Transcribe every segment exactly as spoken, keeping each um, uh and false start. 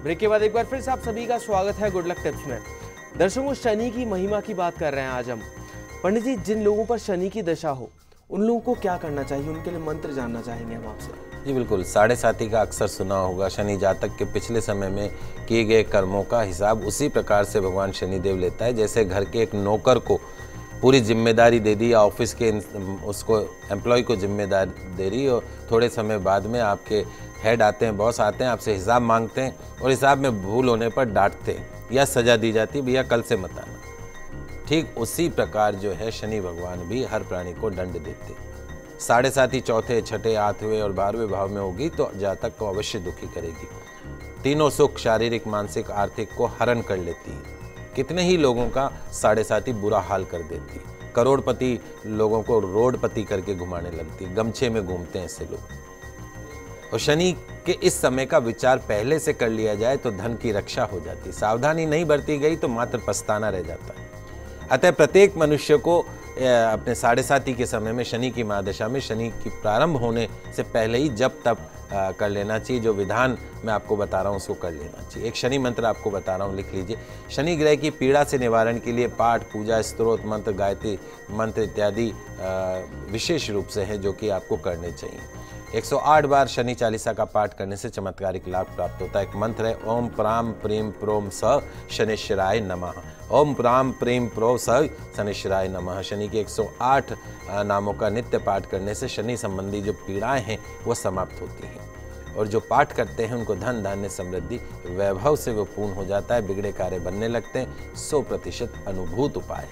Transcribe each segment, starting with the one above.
Break के बाद एक बार फिर से आप सभी का स्वागत है गुड लक टिप्स में। दर्शकों, शनि की महिमा की बात कर रहे हैं आज हम। पंडित जी, जिन लोगों पर शनि की दशा हो उन लोगों को क्या करना चाहिए, उनके लिए मंत्र जानना चाहेंगे हम आपसे। जी बिल्कुल, साढ़े साथी का अक्सर सुना होगा। शनि जातक के पिछले समय में किए गए कर्मों का हिसाब उसी प्रकार से भगवान शनिदेव लेता है जैसे घर के एक नौकर को पूरी जिम्मेदारी दे दी या ऑफिस के उसको एम्प्लॉय को जिम्मेदारी दे दी और थोड़े समय बाद में आपके हेड आते हैं, बॉस आते हैं, आपसे हिसाब मांगते हैं और हिसाब में भूल होने पर डांटते हैं या सजा दी जाती है, भैया कल से मत आना। ठीक उसी प्रकार जो है शनि भगवान भी हर प्राणी को दंड देते हैं। साढ़े साथी चौथे, छठे, आठवें और बारहवें भाव में होगी तो जातक को अवश्य दुखी करेगी। तीनों सुख शारीरिक, मानसिक, आर्थिक को हरण कर लेती है। कितने ही लोगों का साढ़े साथी बुरा हाल कर देती है। करोड़पति लोगों को रोडपति करके घुमाने लगती है, गमछे में घूमते हैं ऐसे लोग। और शनि के इस समय का विचार पहले से कर लिया जाए तो धन की रक्षा हो जाती है। सावधानी नहीं बरती गई तो मात्र पछताना रह जाता है। अतः प्रत्येक मनुष्य को अपने साढ़े साथी के समय में शनि की महादशा में शनि की प्रारंभ होने से पहले ही जब तब कर लेना चाहिए। जो विधान मैं आपको बता रहा हूँ उसको कर लेना चाहिए। एक शनि मंत्र आपको बता रहा हूँ, लिख लीजिए। शनि ग्रह की पीड़ा से निवारण के लिए पाठ, पूजा, स्तोत्र मंत्र, गायत्री मंत्र इत्यादि विशेष रूप से हैं जो कि आपको करने चाहिए। एक सौ आठ बार शनि चालीसा का पाठ करने से चमत्कारिक लाभ प्राप्त होता है। एक मंत्र है ओम प्राम प्रेम प्रोम स शनिश्चराय नमः। ओम प्राम प्रेम प्रो स शनिश्चराय नमः। शनि के एक सौ आठ नामों का नित्य पाठ करने से शनि संबंधी जो पीड़ाएं हैं वो समाप्त होती हैं और जो पाठ करते हैं उनको धन, धान्य, समृद्धि, वैभव से वो पूर्ण हो जाता है। बिगड़े कार्य बनने लगते हैं। सौ प्रतिशत अनुभूत उपाय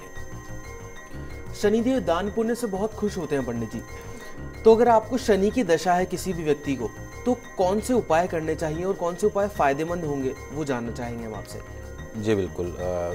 है। शनिदेव दान पुण्य से बहुत खुश होते हैं पंडित जी। तो अगर आपको शनि की दशा है किसी भी व्यक्ति को तो कौन से उपाय करने चाहिए और कौन से उपाय फायदेमंद होंगे वो जानना चाहेंगे हम आपसे। जी बिल्कुल।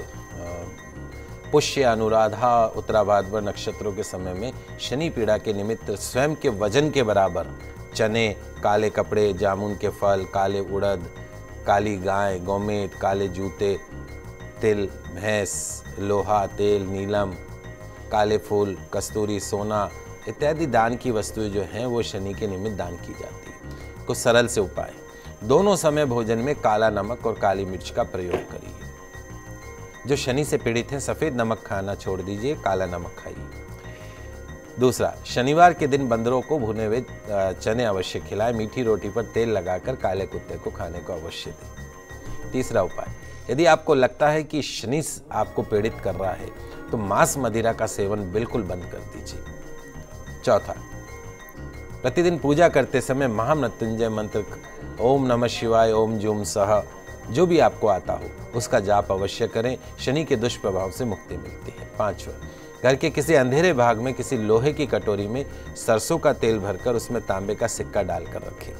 पुष्य, अनुराधा, उत्तराभाद्र नक्षत्रों के समय में शनि पीड़ा के निमित्त स्वयं के वजन के बराबर चने, काले कपड़े, जामुन के फल, काले उड़द, काली गाय, गोमेद, काले जूते, तिल, भैंस, लोहा, तेल, नीलम, काले फूल, कस्तूरी, सोना इत्यादि दान की वस्तुएं जो हैं वो शनि के निमित्त दान की जाती है। कुछ सरल से उपाय। दोनों समय भोजन में काला नमक और काली मिर्च का प्रयोग करिए। जो शनि से पीड़ित हैं सफ़ेद नमक खाना छोड़ दीजिए, काला नमक खाइए। दूसरा, शनिवार के दिन बंदरों को भुने हुए चने अवश्य खिलाएं। मीठी रोटी पर तेल लगाकर काले कुत्ते को खाने को अवश्य दें। तीसरा उपाय, यदि आपको लगता है कि शनि आपको पीड़ित कर रहा है तो मांस मदिरा का सेवन बिल्कुल बंद कर दीजिए। चौथा, प्रतिदिन पूजा करते समय महामृत्युंजय मंत्र ओम नमः शिवाय, ओम जूम सह, जो भी आपको आता हो उसका जाप अवश्य करें। शनि के दुष्प्रभाव से मुक्ति मिलती है। पांचवा, घर के किसी अंधेरे भाग में किसी लोहे की कटोरी में सरसों का तेल भरकर उसमें तांबे का सिक्का डालकर रखें।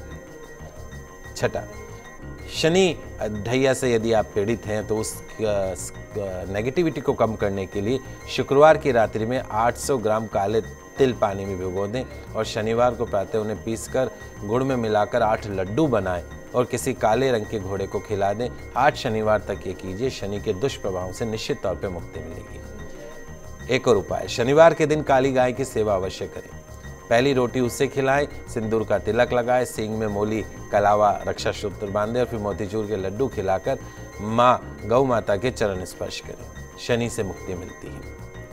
छठा, शनि ढैया से यदि आप पीड़ित हैं तो उस नेगेटिविटी को कम करने के लिए शुक्रवार की रात्रि में आठ सौ ग्राम काले तिल पानी में भिगो दें और शनिवार को प्रातः उन्हें पीसकर गुड़ में मिलाकर आठ लड्डू बनाएं और किसी काले रंग के घोड़े को खिला दें। आठ शनिवार तक ये कीजिए। शनि के दुष्प्रभाव से निश्चित तौर पर मुक्ति मिलेगी। एक और उपाय, शनिवार के दिन काली गाय की सेवा अवश्य करें। पहली रोटी उससे खिलाएं, सिंदूर का तिलक लगाएं, सींग में मोली, कलावा, रक्षा सूत्र बांधें और फिर मोतीचूर के लड्डू खिलाकर माँ गौ माता के चरण स्पर्श करें। शनि से मुक्ति मिलती है।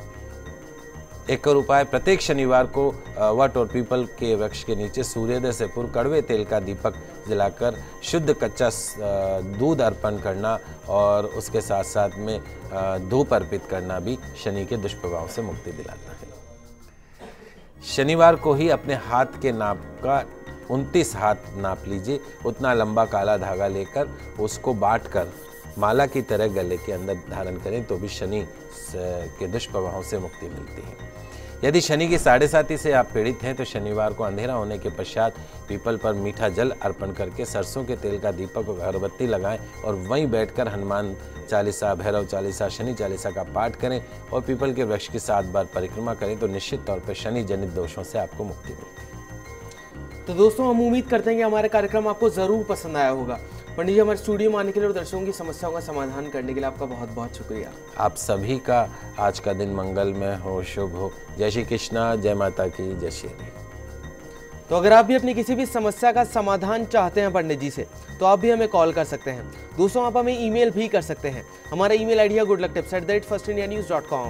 एक और उपाय, प्रत्येक शनिवार को वट और पीपल के वृक्ष के नीचे सूर्योदय से पूर्व कड़वे तेल का दीपक जलाकर शुद्ध कच्चा दूध अर्पण करना और उसके साथ साथ में धूप अर्पित करना भी शनि के दुष्प्रभाव से मुक्ति दिलाता है। शनिवार को ही अपने हाथ के नाप का उनतीस हाथ नाप लीजिए। उतना लंबा काला धागा लेकर उसको बांटकर माला की तरह गले के अंदर धारण करें तो भी शनि के दुष्प्रभाव से मुक्ति मिलती है। यदि शनि की साढ़े साती से आप पीड़ित हैं तो शनिवार को अंधेरा होने के पश्चात पीपल पर मीठा जल अर्पण करके सरसों के तेल का दीपक और अगरबत्ती लगाएं और वहीं बैठकर हनुमान चालीसा, भैरव चालीसा, शनि चालीसा का पाठ करें और पीपल के वृक्ष की सात बार परिक्रमा करें तो निश्चित तौर पर शनि जनित दोषों से आपको मुक्ति मिलती है। तो दोस्तों, हम उम्मीद करते हैं कि हमारा कार्यक्रम आपको जरूर पसंद आया होगा। पंडित जी, हमारे स्टूडियो में आने के लिए और दर्शकों की समस्याओं का समाधान करने के लिए आपका बहुत बहुत शुक्रिया। आप सभी का आज का दिन मंगलमय हो, शुभ हो। जय श्री कृष्णा, जय माता की, जय श्री हरि। तो अगर आप भी अपनी किसी भी समस्या का समाधान चाहते हैं पंडित जी से, तो आप भी हमें कॉल कर सकते हैं। दोस्तों, आप हमें ईमेल भी कर सकते हैं। हमारा ईमेल आईडी है good luck tips at the rate first India news dot com.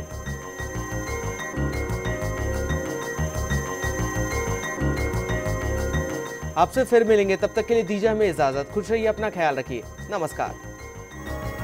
आपसे फिर मिलेंगे, तब तक के लिए दीजिए हमें इजाजत। खुश रहिए, अपना ख्याल रखिए। नमस्कार।